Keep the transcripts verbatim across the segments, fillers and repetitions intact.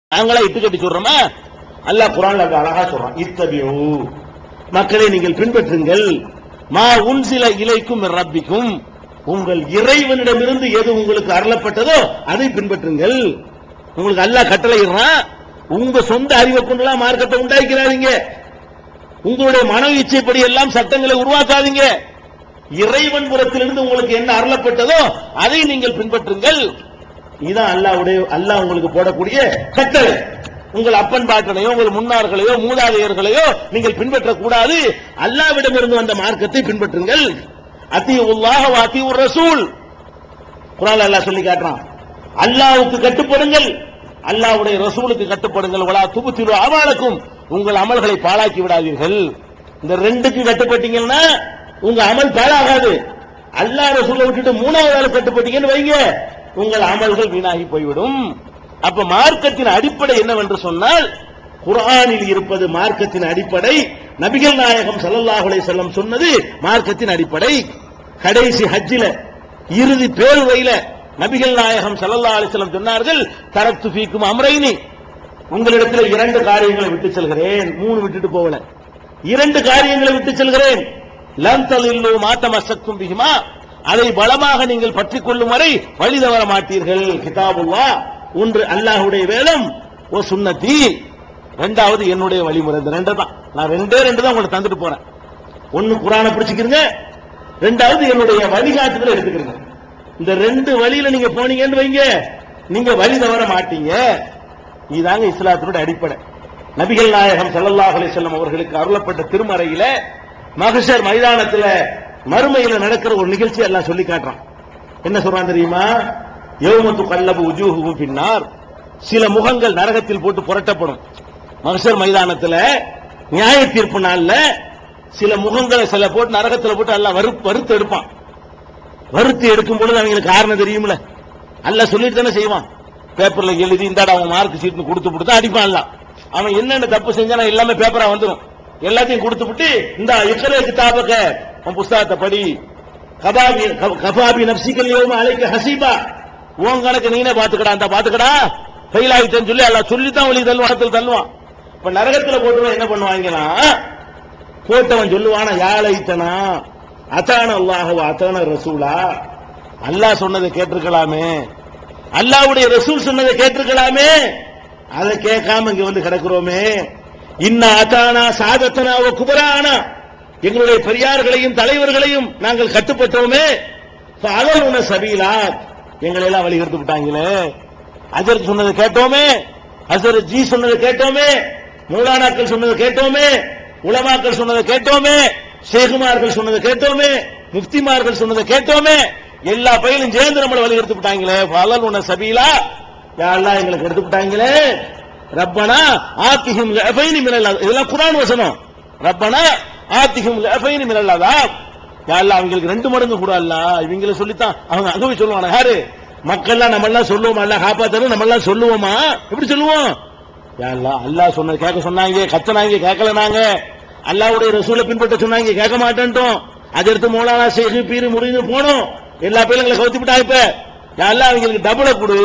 நாங்களா இட்டு கட்டி சொல்றோமா? அல்லாஹ் குர்ஆன்ல அழகா சொல்றான், இத்தபியூ, மக்களை நீங்கள் பின்பற்றுங்கள், மா உன்சில இலைக்கும் மிர் ரப்பிக்கும், உங்கள் இறைவனிடமிருந்து எது உங்களுக்கு அருளப்பட்டதோ அதை பின்பற்றுங்கள். உங்களுக்கு அல்லாஹ் கட்டளையிடுறான், உங்க சொந்த அறிவை கொண்டுலாம் மார்க்கத்தை உண்டாக்கிறாதீங்க, உங்களுடைய மன இச்சைப்படி எல்லாம் சட்டங்களை உருவாக்காதீங்க, இறைவன் புறத்திலிருந்து உங்களுக்கு என்ன அருளப்பட்டதோ அதை நீங்கள் பின்பற்றுங்கள். இதுதான் அல்லாஹ்வுடைய அல்லாஹ் உங்களுக்கு போடக்கூடிய கட்டளை. உங்கள் அப்பன் பாட்டனையோ உங்கள் முன்னார்களையோ மூதாதையர்களையோ நீங்கள் பின்பற்றக்கூடாது, அல்லாஹ்விடமிருந்து வந்த மார்க்கத்தை பின்பற்றுங்கள். அத்தீஉல்லாஹ வ அத்தீஉர் ரசூல், குர்ஆன்ல அல்லாஹ் சொல்லி காட்டுறான், அல்லாஹ்வுக்கு கட்டுப்படுங்கள், அல்லாஹ்வுடைய ரசூலுக்கு கட்டுப்படுங்கள். வலா துப்திலு அமாலக்கும், உங்கள் அமல்களை பாழாக்கி விடாதீர்கள். இந்த ரெண்டுக்கு கட்டுப்பட்டீங்கன்னா உங்க அமல் பாழாகாது. அல்லாஹ் ரசூலை விட்டுட்டு மூணாவது ஆளு கட்டுப்பட்டீங்கன்னு வைங்க, உங்கள் அமல்கள் வீணாகி போய்விடும். அப்ப மார்க்கத்தின் அடிப்படை என்னவென்று சொன்னால், குர்ஆனில் இருப்பது மார்க்கத்தின் அடிப்படை, நபிகள் நாயகம் ஸல்லல்லாஹு அலைஹி வஸல்லம் சொன்னது மார்க்கத்தின் அடிப்படை. கடைசி ஹஜ்ஜில இறுதி பேருரையில நபிகள் நாயகம் ஸல்லல்லாஹு அலைஹி வஸல்லம் சொன்னார்கள், தரக்து ஃபீக்கும் அம்ரைனி, உங்களிடத்தில் இரண்டு காரியங்களை விட்டு செல்கிறேன். மூணு விட்டுட்டு போகல, இரண்டு காரியங்களை விட்டு செல்கிறேன். லன் தலில்லு மா தமஸ்ஸக்தும் பிஹிமா, அதை பலமாக நீங்கள் பற்றிக் கொள்ளும் வரை வழி தவற மாட்டீர்கள். கிதாபுல்லாஹ், ஒன்று அல்லாஹ்வுடைய வேதம், ஓ சுன்னதி, இரண்டாவது என்னுடைய வழிமுறை. இந்த ரெண்டு தான், நான் ரெண்டே ரெண்டு தான் உங்களுக்கு தந்துட்டு போறேன். ஒன்னு குர்ஆனை பிடிச்சிக்கிறீங்க, ரெண்டாவது என்னுடைய வழிகாட்டுதலை எடுத்துக்கிறீங்க. இந்த ரெண்டு வழியில நீங்க போனீங்கன்னு வைங்க, நீங்க வழி தவற மாட்டீங்க. இதுதாங்க இஸ்லாத்தினுடைய அடிப்படை. நபிகள் நாயகம் ஸல்லல்லாஹு அலைஹி வஸல்லம் அவர்களுக்கு அருளப்பட்ட திருமறையில மஹ்ஷர் மைதானத்துல மறுமையில நடக்கிற ஒரு நிகழ்ச்சி எல்லாம் சொல்லி காட்டுறான். என்ன சொல்றான் தெரியுமா? யௌம துகல்லபு உஜூஹுஹும் ஃபின்னார், சில முகங்கள் நரகத்தில் போட்டு புரட்டப்படும். மஹ்ஷர் மைதானத்துல நியாய தீர்ப்பு நாள்ல சில முகங்களை சில போட்டு நரகத்துல போட்டு அல்லாஹ் வறுத்து எடுப்பான். வறுத்து எடுக்கும் பொழுது அவங்களுக்கு காரணம் தெரியும்ல, அல்லாஹ் சொல்லிட்டு தானே செய்வான். பேப்பர்ல எழுதி இந்தாடா அவன் மார்க் ஷீட் கொடுத்து கொடுத்து அடிப்பான். அவன் என்னென்ன தப்பு செஞ்சானா எல்லாமே பேப்பரா வந்துடும். எல்லாத்தையும் கொடுத்து விட்டு இந்த இக்ரா கிதாபக, உன் புஸ்தகத்தை படி, கபாபி கபாபி நப்சிகல் யௌம அலைக ஹசீபா, உன் கணக்கு நீனே பாத்துக்கடா, அந்த பாத்துக்கடா ஃபெயில் ஆயிட்டேன்னு சொல்லி அல்லாஹ் சொல்லித்தான் வழி தள்ளுவான் தள்ளுவான். இப்ப நரகத்துல போட்டுவன் என்ன பண்ணுவாங்கன்னா, போட்டவன் சொல்லுவானா, யாழைத்தனா அத்தான அல்லாஹ் வ அத்தான ரசூலா, அல்லாஹ் சொன்னதை கேட்டிருக்கலாமே, அல்லாஹ்வுடைய ரசூல் சொன்னதை கேட்டிருக்கலாமே, அதை கேட்காம இங்க வந்து கிடக்கிறோமே. இன்ன அத்தானா சாதத்தனா வ குபரானா, எங்களுடைய பெரியார்களையும் தலைவர்களையும் நாங்கள் கட்டுப்பட்டோமே. ஃபஅலவுன சபீலா, எங்களை எல்லாம் வழி எடுத்து விட்டாங்களே. அஜர் சொன்னதை கேட்டோமே, அசர் ஜி சொன்னதை கேட்டோமே, மௌலானாக்கள் சொன்னதை கேட்டோமே, உலமாக்கள் சொன்னதை கேட்டோமே, ஷேகுமார்கள் சொன்னதை கேட்டோமே, முஃப்திமார்கள் சொன்னதை கேட்டோமே, எல்லா பையனும் சேர்ந்து நம்மளை வழி எடுத்து விட்டாங்களே. ஃபஅலவுன சபீலா, யா அல்லாஹ் எங்களுக்கு எடுத்து விட்டாங்களே. ரப்பனா ஆத்திஹிம் லஃபைனி மினல் அஸாப், இதெல்லாம் குர்ஆன் வசனம். ரப்பனா ஆத்திஹிம் லஃபைனி மினல் அஸாப், யா அல்லாஹ் அவங்களுக்கு ரெண்டு மடங்கு கூட அல்லாஹ், இவங்கள சொல்லித்தான் அவங்க அங்க போய் சொல்லுவாங்க. யாரு? மக்கள்லாம் நம்ம எல்லாம் சொல்லுவோமா, அல்லாஹ் காப்பாத்தணும் நம்ம எல்லாம் சொல்லுவோமா? எப்படி சொல்லுவோம்? யா அல்லாஹ் அல்லாஹ் சொன்னது கேட்க சொன்னாங்க, கத்தனாங்க கேட்கல, நாங்க அல்லாஹ்வுடைய ரசூலை பின்பற்ற சொன்னாங்க கேட்க மாட்டேன்ட்டோம். அதை எடுத்து மௌலானா ஷேக் பீர் முறிந்து போனோம், எல்லா பிள்ளைங்களை கவுத்தி விட்டா. இப்ப யா அல்லாஹ் அவங்களுக்கு டபுள கொடு.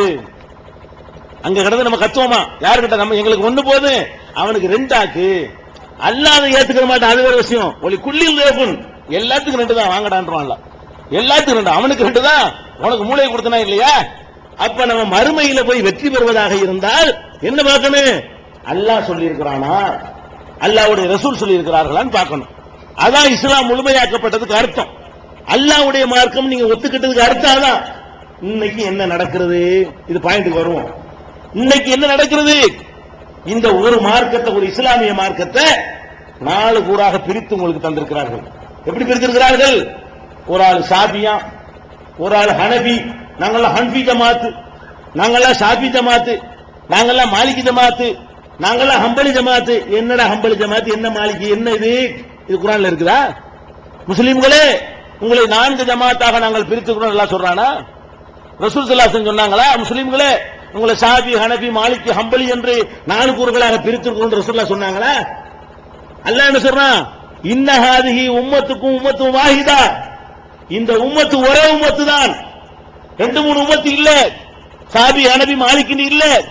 அங்க கிடந்து நம்ம கத்துவோமா? யாருக்கிட்ட? நம்ம எங்களுக்கு ஒண்ணு போது, அவனுக்கு ரெண்டாக்கு. அல்லாஹ் அதை ஏத்துக்க மாட்டான், அது ஒரு விஷயம். ஒளி குள்ளில் தேவன், எல்லாத்துக்கும் ரெண்டு தான் வாங்கடான்றான்ல, எல்லாத்துக்கும் ரெண்டு, அவனுக்கு ரெண்டு தான், உனக்கு மூளை கொடுத்தனா இல்லையா? அப்ப நம்ம மறுமையில போய் வெற்றி பெறுவதாக இருந்தால் என்ன பார்க்கணும்? அல்லாஹ் சொல்லி இருக்கிறானா, அல்லாஹ்வுடைய ரசூல் சொல்லி இருக்கிறார்களான்னு பார்க்கணும். அதான் இஸ்லாம் முழுமையாக்கப்பட்டதுக்கு அர்த்தம். அல்லாஹ்வுடைய மார்க்கம் நீங்க ஒத்துக்கிட்டதுக்கு அர்த்தம் அதான். இன்னைக்கு என்ன நடக்கிறது? இது பாயிண்ட்க்கு வருவோம். இன்னைக்கு என்ன நடக்கிறது? இந்த ஒரு மார்க்கத்தை, ஒரு இஸ்லாமிய மார்க்கத்தை நாலு கூறாக பிரித்து உங்களுக்கு தந்திருக்கிறார்கள். எப்படி பிரித்திருக்கிறார்கள்? ஒரு ஆள் ஷாபியா, ஒரு ஆள் ஹனபி, நாங்கெல்லாம் ஹன்ஃபி ஜமாத்து, நாங்கெல்லாம் ஷாபி ஜமாத்து, நாங்கெல்லாம் மாலிகி ஜமாத்து, நாங்கெல்லாம் ஹம்பலி ஜமாத்து. என்னடா ஹம்பலி ஜமாத்து, என்ன மாலிகி, என்ன இது? இது குர்ஆன்ல இருக்குதா? முஸ்லிம்களே, உங்களை நான்கு ஜமாத்தாக நாங்கள் பிரித்துக்கிறோம் எல்லாம் சொல்றானா? ரசூல் ஸல்லல்லாஹு அலைஹி வஸல்லம் சொன்னாங்களா? முஸ்லிம்களே, உங்களை ஷாபி, ஹனபி, மாலிகி, ஹம்பலி என்று நாலு கூறுகளாக பிரித்திருக்கிறோம் ரசூலுல்லாஹ் சொன்னாங்களா? அல்லாஹ் என்ன சொல்றான்? இன்ன ஹாதிஹி உம்மத்துக்கும் உம்மத்து வாஹிதா, இந்த உம்மத்து ஒரே உம்மத்து தான், ரெண்டு மூணு உம்மத்து இல்ல. ஷாபி, ஹனபி, மாலிகின்னு இல்ல.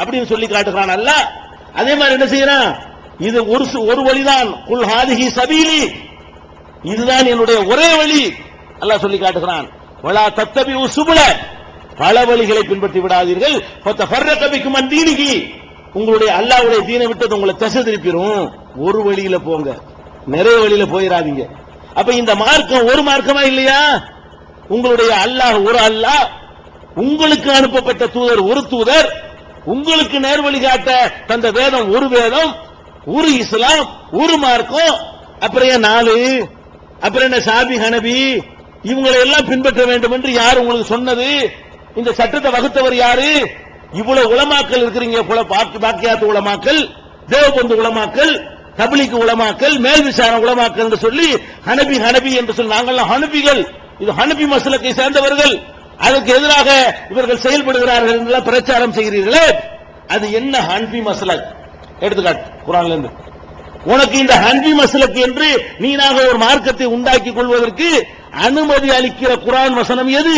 அப்படின்னு சொல்லி காட்டுகிறான் அல்லாஹ். அதே மாதிரி என்ன செய்யறான், இது ஒரு ஒரு வழிதான், குல் ஹாதிஹி சபீலி, இதுதான் என்னுடைய ஒரே வழி அல்லாஹ் சொல்லி காட்டுகிறான். வலா தத்தபிஉ சுபுல, பல வழிகளை பின்பற்றி விடாதீர்கள். ஃபதஃபர்ரக பிக்கும் அன் தீனிஹி, உங்களுடைய அல்லாஹ்வுடைய தீனை விட்டு உங்களை திசை திருப்பிரும். ஒரு வழியில போங்க, நிறைய வழியில போயிடாதீங்க. அப்ப இந்த மார்க்கம் ஒரு மார்க்கமா இல்லையா? உங்களுடைய அல்லாஹ் ஒரு அல்லாஹ், உங்களுக்கு அனுப்பப்பட்ட தூதர் ஒரு தூதர், உங்களுக்கு நேர்வழி காட்ட தந்த வேதம் ஒரு வேதம், ஒரு இஸ்லாம், ஒரு மார்க்கம். அப்புறம் ஏன் நாலு? அப்புறம் என்ன சாபி ஹனபி இவங்களை எல்லாம் பின்பற்ற வேண்டும் என்று யார் உங்களுக்கு சொன்னது? இந்த சட்டத்தை வகுத்தவர் யாரு? இவ்வளவு உலமாக்கள் இருக்கிறீங்க, பாக்கியாத்து உலமாக்கள், தேவபந்து உலமாக்கள், தப்லீக் உலமாக்கள், மேல் விசாரணை உலமாக்கள் என்று சொல்லி ஹனபி ஹனபி என்று சொல்லி நாங்கள்லாம் ஹனபிகள், இது ஹனபி மஸ்லக்கை சேர்ந்தவர்கள், அதுக்கு எதிராக இவர்கள் செயல்படுகிறார்கள் என்று பிரச்சாரம் செய்கிறீர்களே, அது என்ன ஹனபி மஸ்லக்? எடுத்துக்காட்டு குர்ஆன்ல இருந்து. உனக்கு இந்த ஹனபி மஸ்லக் என்று நீனாக ஒரு மார்க்கத்தை உண்டாக்கி கொள்வதற்கு அனுமதி அளிக்கிற குர்ஆன் வசனம் எது?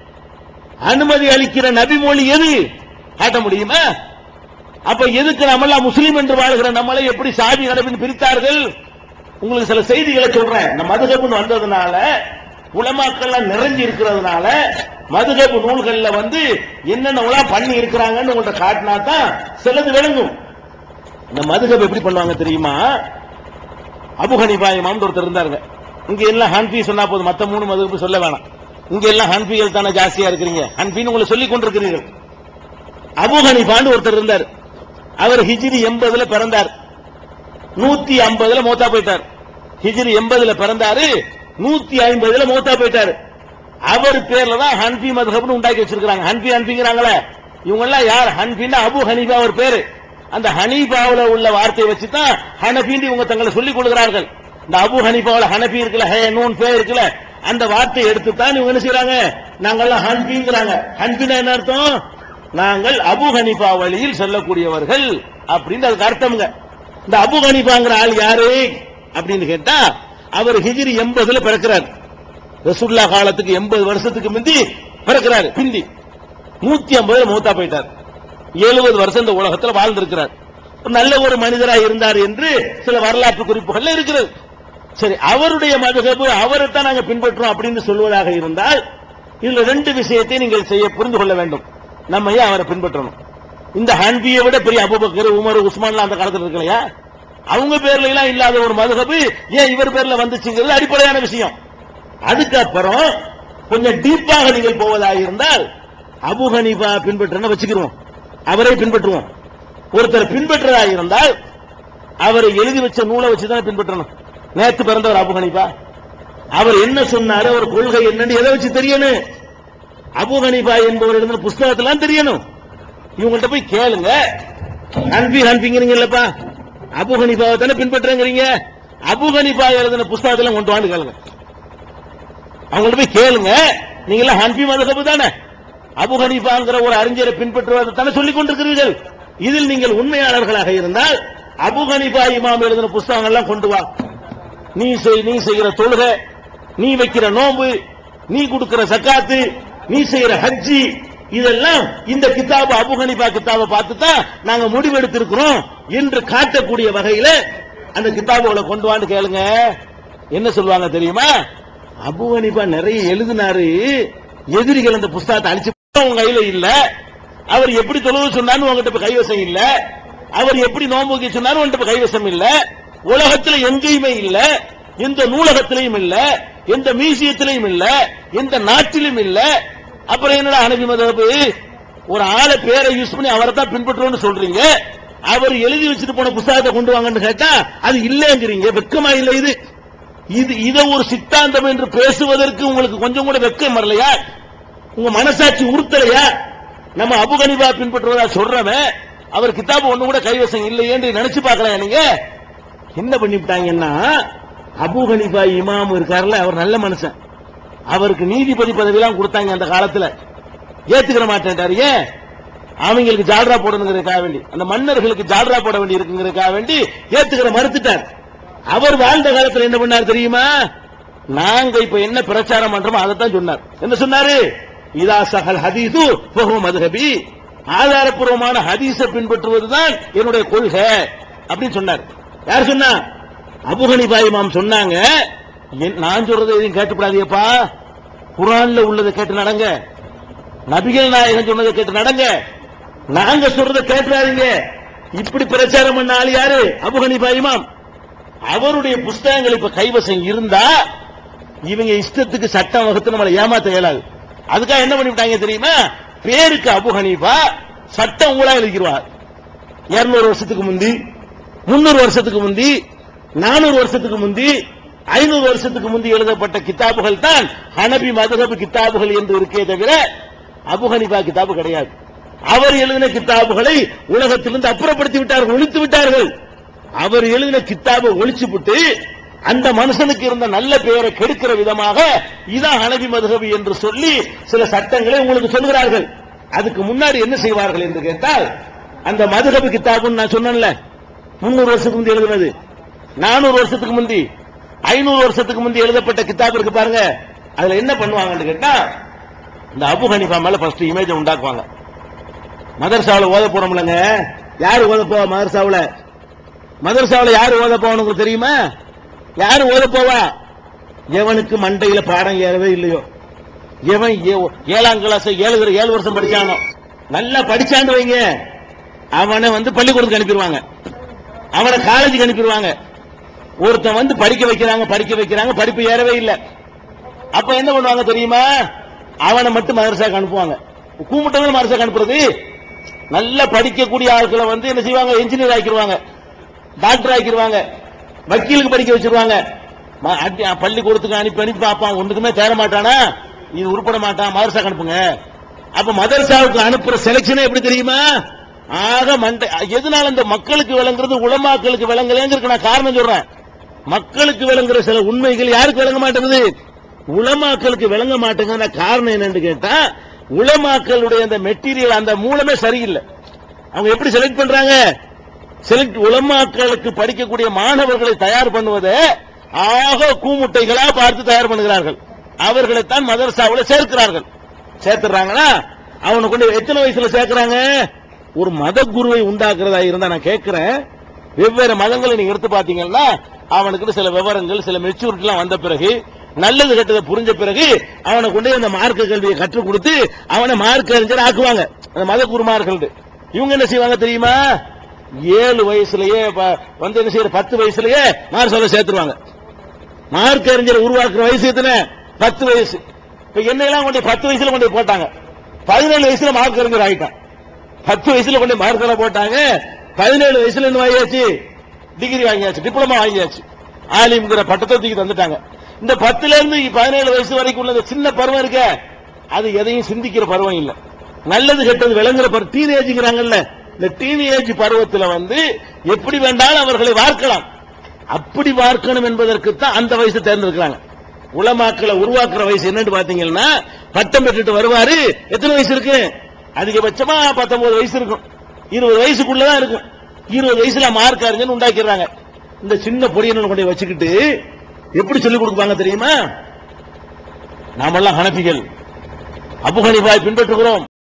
அனுமதி அளிக்கிற நபி மொழி எது? காட்ட முடியுமா? அப்ப எதுக்கு நம்மள முஸ்லீம் என்று வாழ்கிற நம்மளை எப்படி சாதி நடப்பின் பிரித்தார்கள்? உங்களுக்கு சில செய்திகளை சொல்றேன். நம்ம மதுஹப்னு வந்ததுனால, உலமாக்கள்லாம் நிறைஞ்சி இருக்கிறதுனால, மதுஹப் நூல்கள்ல வந்து என்னென்ன பண்ணி இருக்கிறாங்கன்னு உங்கள்ட்ட காட்டினா தான் சிலது விளங்கும். இந்த மதுஹப் எப்படி பண்ணுவாங்க தெரியுமா? அபு ஹனீஃபா இமாம் ஒருத்தர் இருந்தாருங்க. இங்க எல்லாம் ஹன்ஃபி சொன்னா போதும், மத்த மூணு மதுஹப் சொல்ல வேணாம். இங்க எல்லாம் ஹன்ஃபிகள் தானே ஜாஸ்தியா இருக்கிறீங்க, ஹன்ஃபின்னு உங்களை சொல்லிக் கொண்டிருக்கிறீர்கள். அபு ஹனீஃபான்னு ஒருத்தர் இருந்தார். அவர் ஹிஜ்ரி எண்பதுல பிறந்தார், நூத்தி ஐம்பதுல மௌத்தா போயிட்டார். ஹிஜ்ரி எண்பதுல பிறந்தாரு, நூத்தி ஐம்பதுல மௌத்தா போயிட்டாரு. அவர் பேர்ல தான் ஹன்ஃபி மதுஹப்னு உண்டாக்கி வச்சிருக்காங்க. ஹன்ஃபி ஹன்ஃபிங்கிறாங்களே, இவங்க எல்லாம் யார்? ஹன்ஃபின்னா அபு ஹனீஃபா ஒரு பேரு. அந்த ஹனீஃபாவுல உள்ள வார்த்தையை வச்சு தான் ஹனஃபின்னு இவங்க தங்களை சொல்லிக் கொள்கிறார்கள். இந்த அபு ஹனீஃபாவுல ஹனஃபி இருக்குல்ல, ஹே நூன் ஃபே இருக்குல்ல, அந்த வார்த்தையை எடுத்து தான் இவங்க என்ன செய்யறாங்க, நாங்கெல்லாம் ஹன்ஃபிங்கிறாங்க. ஹன்ஃபினா என்ன அர்த்தம்? நாங்கள் அபு ஹனீஃபா வழியில் செல்லக்கூடியவர்கள் அப்படின்னு அதுக்கு அர்த்தம்ங்க. இந்த அபு ஹனீஃபாங்கிற ஆள் யாரு அப்படின்னு கேட்டா, அவர் ஹிஜ்ரி எண்பதுல பிறக்கிறார். ரசூலுல்லாஹ் காலத்துக்கு எண்பது வருஷத்துக்கு முந்தி பிறக்கிறார். பிந்தி நூத்தி ஐம்பதுல மௌத்தா போயிட்டார். எழுபது வருஷம் இந்த உலகத்தில் வாழ்ந்திருக்கிறார். நல்ல ஒரு மனிதராக இருந்தார் என்று சில வரலாற்று குறிப்புகள் இருக்கிறது. சரி, அவருடைய மதுஹப் அவரை தான் நாங்கள் பின்பற்றோம் அப்படின்னு சொல்வதாக இருந்தால், இதுல ரெண்டு விஷயத்தை நீங்கள் செய்ய புரிந்து கொள்ள வேண்டும். நம்ம ஏன் அவரை பின்பற்றணும்? இந்த ஹன்பியை விட பெரிய அபூபக்கர், உமர், உஸ்மான்லாம் அந்த காலத்தில் இருக்கலையா? அவங்க பேர்ல எல்லாம் இல்லாத ஒரு மதுஹப் ஏன் இவர் பேர்ல வந்துச்சுங்கிறது அடிப்படையான விஷயம். அதுக்கப்புறம் கொஞ்சம் டீப்பாக நீங்கள் போவதாக இருந்தால், அபு ஹனீஃபா பின்பற்றணும் வச்சுக்கிறோம், அவரை பின்பற்றுவோம். ஒருத்தர் பின்பற்றதாக இருந்தால் அவரை எழுதி வச்ச நூலை வச்சுதான் பின்பற்றணும். நேற்று பிறந்தவர் அபு ஹனீஃபா, அவர் என்ன சொன்னாரு, அவர் கொள்கை என்னன்னு எதை வச்சு தெரியணும்? அபு ஹனீஃபா என்பவர் எழுதின புஸ்தகத்தெல்லாம் தெரியணும். இவங்கள்ட்ட போய் கேளுங்க, ஹன்ஃபி ஹன்ஃபிங்கிறீங்கல்லப்பா, அபு ஹனீஃபாவை தானே பின்பற்றுறீங்க, அபு ஹனீஃபா எழுதின புஸ்தகத்தெல்லாம் கொண்டு வான்னு கேளுங்க. அவங்கள்ட்ட போய் கேளுங்க, நீங்க எல்லாம் ஹன்ஃபி மதுஹப் தானே, அபு ஹனீஃபாங்கிற ஒரு அறிஞரை பின்பற்றுவதை தானே சொல்லிக் கொண்டிருக்கிறீர்கள். இதில் நீங்கள் உண்மையாளர்களாக இருந்தால் அபு ஹனீஃபா இமாம் எழுதின புஸ்தகங்கள் எல்லாம் கொண்டு வா. நீ நீ செய்கிற தொழுகை, நீ வைக்கிற நோன்பு, நீ கொடுக்கிற ஜக்காத்து, நீ செய்கிற ஹஜ்ஜி, இதெல்லாம் இந்த கிதாபு அபு ஹனீஃபா கிதாபை பார்த்து தான் நாங்க முடிவெடுத்திருக்கிறோம் என்று காட்டக்கூடிய வகையில அந்த கிதாபுகளை கொண்டு வான்னு கேளுங்க. என்ன சொல்லுவாங்க தெரியுமா? அபு ஹனீஃபா நிறைய எழுதினாரு, எதிரிகள் அந்த புஸ்தகத்தை அழிச்சு உங்க கையில இல்ல, அவர் எப்படி தொழுவு சொன்னாரு உங்ககிட்ட கைவசம் இல்ல, அவர் எப்படி நோம்பு சொன்னாரு உங்ககிட்ட கைவசம் இல்ல, உலகத்தில் எங்கேயுமே இல்ல, எந்த நூலகத்திலையும் இல்ல, எந்த மியூசியத்திலையும் இல்ல, எந்த நாட்டிலும் இல்ல. அப்புறம் என்னடா ஹனபி மதுஹப்? ஒரு ஆளை பேரை யூஸ் பண்ணி அவரை தான் பின்பற்றுவோம்னு சொல்றீங்க, அவர் எழுதி வச்சுட்டு போன புஸ்தகத்தை கொண்டு வாங்கன்னு கேட்டா அது இல்லங்கிறீங்க. வெக்கமா இல்ல இது? இது இதை ஒரு சித்தாந்தம் என்று பேசுவதற்கு உங்களுக்கு கொஞ்சம் கூட வெக்கம் வரலையா? உங்க மனசாட்சி உறுத்தலையா? நம்ம அபு ஹனீஃபா பின்பற்றுவதா சொல்றவன் அவர் கிதாபு ஒண்ணு கூட கைவசம் இல்லையே என்று நினைச்சு பார்க்கலாம். நீங்க என்ன பண்ணிவிட்டாங்கன்னா, அபு ஹனீஃபா இமாம் இருக்காருல்ல, அவர் நல்ல மனுஷன், அவருக்கு நீதிபதி பதவியெல்லாம் கொடுத்தாங்க அந்த காலத்துல, ஏத்துக்கிற மாட்டேன்டாரு. ஏன்? அவங்களுக்கு ஜால்ரா போடணுங்கிறதுக்காக வேண்டி, அந்த மன்னர்களுக்கு ஜால்ரா போட வேண்டி இருக்குங்கிறதுக்காக வேண்டி ஏத்துக்கிற மறுத்துட்டார். அவர் வாழ்ந்த காலத்தில் என்ன பண்ணார் தெரியுமா? நாங்க இப்ப என்ன பிரச்சாரம் பண்றோமோ அதைத்தான் சொன்னார். என்ன சொன்னாரு? இதா சஹல் ஹதீது ஃபஹு மதுஹபி, ஆதாரப்பூர்வமான ஹதீஸை பின்பற்றுவதுதான் என்னுடைய கொள்கை அப்படின்னு சொன்னார். யார் சொன்னா? அபூ ஹனீஃபா இமாம் சொன்னாங்க. நான் சொல்றதை எதையும் கேட்டுப்படாதீங்கப்பா, குர்ஆன்ல உள்ளதை கேட்டு நடங்க, நபிகள் நாயகம் சொன்னதை கேட்டு நடங்க, நாங்க சொல்றதை கேட்டுறாதீங்க. இப்படி பிரச்சாரம் பண்ண ஆள் யாரு? அபூ ஹனீஃபா இமாம். அவருடைய புஸ்தகங்கள் இப்ப கைவசம் இருந்தா இவங்க இஷ்டத்துக்கு சட்டம் வகுத்து நம்மளை ஏமாத்த இயலாது. அதுக்காக என்ன பண்ணிவிட்டாங்க தெரியுமா? பேருக்கு அபூ ஹனீஃபா, சட்டம் ஊழா எழுதிடுவார். இருநூறு வருஷத்துக்கு முந்தி, முன்னூறு வருஷத்துக்கு முந்தி, நானூறு வருஷத்துக்கு முந்தி, ஐநூறு வருஷத்துக்கு முந்தி எழுதப்பட்ட கிதாபுகள் தான் ஹனபி மதுஹப் கிதாபுகள் என்று இருக்கே தவிர அபூ ஹனீஃபா கிதாபு கிடையாது. அவர் எழுதின கிதாபுகளை உலகத்திலிருந்து அப்புறப்படுத்தி விட்டார்கள், ஒழித்து விட்டார்கள். அவர் எழுதின கிதாபை ஒழிச்சு விட்டு அந்த மனுஷனுக்கு இருந்த நல்ல பெயரை கெடுக்கிற விதமாக இதான் ஹனபி மதுஹப் என்று சொல்லி சில சட்டங்களை உங்களுக்கு சொல்கிறார்கள். அதுக்கு முன்னாடி என்ன செய்வார்கள் என்று கேட்டால், அந்த மதுஹப் கிதாபுன்னு நான் சொன்னேன்ல, முன்னூறு வருஷத்துக்கு முந்தி எழுதுனது, நானூறு வருஷத்துக்கு முந்தி, ஐநூறு வருஷத்துக்கு முந்தி எழுதப்பட்ட கிதாப் இருக்கு பாருங்க. அதுல என்ன பண்ணுவாங்கன்னு கேட்டா, இந்த அபூ ஹனீஃபா மேல ஃபர்ஸ்ட் இமேஜ் உண்டாக்குவாங்க. மதரசாவுல ஓத போறோம்லங்க, யாரு ஓத போவா? மதரசாவுல மதரசாவுல யாரு ஓத போவா தெரியுமா? யாரு ஓத போவா? எவனுக்கு மண்டையில பாடம் ஏறவே இல்லையோ, எவன் ஏழாம் கிளாஸ் ஏழு ஏழு வருஷம் படிச்சானோ, நல்லா படிச்சான்னு வைங்க, அவனை வந்து பள்ளிக்கூடத்துக்கு அனுப்பிடுவாங்க, அவனை காலேஜுக்கு அனுப்பிடுவாங்க. ஒருத்தன் வந்து படிக்க வைக்கிறாங்க படிக்க வைக்கிறாங்க படிப்பு ஏறவே இல்லை. அப்ப என்ன பண்ணுவாங்க தெரியுமா? அவனை மட்டும் மதரசாக்கு அனுப்புவாங்க. கூமுட்டவங்க மதரசாக்கு அனுப்புறது, நல்லா படிக்கக்கூடிய ஆட்களை வந்து என்ன செய்வாங்க? இன்ஜினியர் ஆக்கிடுவாங்க, டாக்டர் ஆக்கிடுவாங்க, வக்கீலுக்கு படிக்க வச்சிருவாங்க. பள்ளிக்கூடத்துக்கு அனுப்பி அனுப்பி பார்ப்பான், ஒன்றுக்குமே தேர மாட்டானா, இது உருப்பட மாட்டான், மதரசாக்கு அனுப்புங்க. அப்ப மதரசாவுக்கு அனுப்புற செலக்ஷனே எப்படி தெரியுமா? ஆக மண்டை. எதனால இந்த மக்களுக்கு விளங்குறது உலமாக்களுக்கு விளங்கலங்கிறதுக்கு நான் காரணம் சொல்றேன். மக்களுக்கு விளங்குற சில உண்மைகள் யாருக்கு விளங்க மாட்டேங்குது? உலமாக்களுக்கு விளங்க மாட்டேங்குது. காரணம் என்னன்னு கேட்டா, உலமாக்களுடைய அந்த மெட்டீரியல், அந்த மூலமே சரியில்லை. அவங்க எப்படி செலக்ட் பண்றாங்க? செலக்ட் உலமாக்களுக்கு படிக்கக்கூடிய மாணவர்களை தயார் பண்ணுவதை ஆக கூமுட்டைகளா பார்த்து தயார் பண்ணுகிறார்கள். அவர்களைத்தான் மதரசாவில் சேர்க்கிறார்கள். சேர்த்துறாங்கன்னா அவனை கொண்டு எத்தனை வயசுல சேர்க்கிறாங்க? ஒரு மத குருவை உண்டாக்குறதா இருந்தா நான் கேட்கிறேன், வெவ்வேறு மதங்களை நீங்க எடுத்து பாத்தீங்கன்னா அவனுக்கு சில விவரங்கள், சில மெச்சூரிட்டி எல்லாம் வந்த பிறகு, நல்லது கெட்டதை புரிஞ்ச பிறகு அவனை கொண்டு அந்த மார்க்க கல்வியை கற்றுக் கொடுத்து அவனை மார்க்க அறிஞர் ஆக்குவாங்க, அந்த மத குருமார்கள். இவங்க என்ன செய்வாங்க தெரியுமா? ஏழு வயசுலயே வந்து என்ன செய்யற, பத்து வயசுலயே மார்சால சேர்த்துருவாங்க. மார்க்க அறிஞரை உருவாக்குற வயசு எத்தனை? பத்து வயசு. இப்ப என்னெல்லாம் கொண்டு பத்து வயசுல கொண்டு போட்டாங்க, பதினேழு வயசுல மார்க்க அறிஞர் ஆயிட்டான். பத்து வயசுல கொண்டு மார்க்கல போட்டாங்க, பதினேழு வயசுல என்ன வாங்கியாச்சு? டிகிரி வாங்கியாச்சு, டிப்ளமா வாங்கியாச்சு, ஆலிம்ங்கிற பட்டத்தை தூக்கி தந்துட்டாங்க. இந்த பத்துல இருந்து பதினேழு வயசு வரைக்கும் உள்ள சின்ன பருவம் இருக்க, அது எதையும் சிந்திக்கிற பருவம் இல்ல, நல்லது கெட்டது விளங்குற பருவம். டீனேஜ்ங்கிறாங்கல்ல, இந்த டீனேஜ் பருவத்தில் வந்து எப்படி வேண்டாலும் அவர்களை வார்க்கலாம். அப்படி வார்க்கணும் என்பதற்கு தான் அந்த வயசு தேர்ந்தெடுக்கிறாங்க. உலமாக்களை உருவாக்குற வயசு என்னன்னு பாத்தீங்கன்னா, பட்டம் பெற்றுட்டு வருவாரு, எத்தனை வயசு இருக்கு? அதிகபட்சமா பத்தொன்பது வயசு இருக்கும், இருபது வயசுக்குள்ளதான் இருக்கும். இருபது வயசுல மார்க் அறிஞர் உண்டாக்கிறாங்க. இந்த சின்ன பொடியனை கொண்டு வச்சுக்கிட்டு எப்படி சொல்லிக் கொடுப்பாங்க தெரியுமா? நாமெல்லாம் ஹனபிகள், அபூ ஹனீஃபாவை பின்பற்றுகிறோம்.